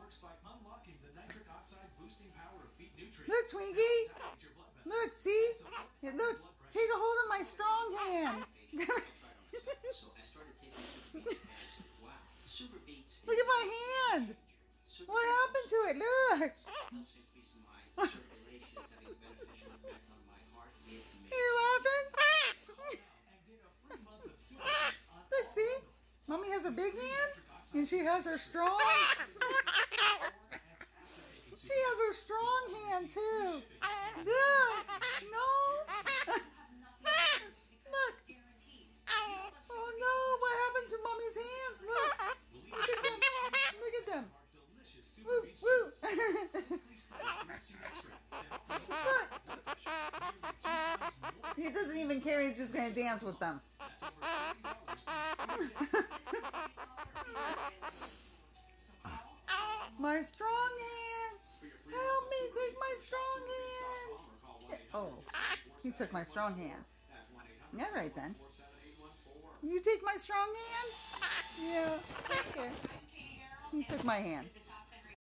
Look, Twinkie. Look, see? Yeah, look. Take a hold of my strong hand. Look at my hand. What happened to it? Look. You're laughing? Look, see? Mommy has her big hand, and she has her strong. She has her strong hand, too. Look. No. Look. Oh, no. What happened to Mommy's hands? Look. Look at them. Look at them. Woo, woo. He doesn't even care. He's just going to dance with them. My strong hand. Help me. Take my strong hand. Oh, he took my strong hand. All right, then. You take my strong hand? Yeah. Okay. He took my hand.